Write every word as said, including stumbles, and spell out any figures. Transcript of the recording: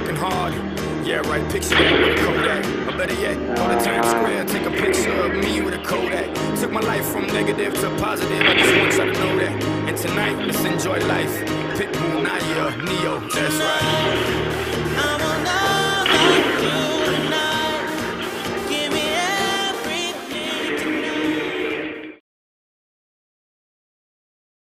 working hard. Yeah, right, picture that with a Kodak. Or better yet, go to Times Square, take a picture of me with a Kodak. Took my life from negative to positive, I just want y'all to know that. And tonight, let's enjoy life. Pitbull, Naya, Neo, that's right.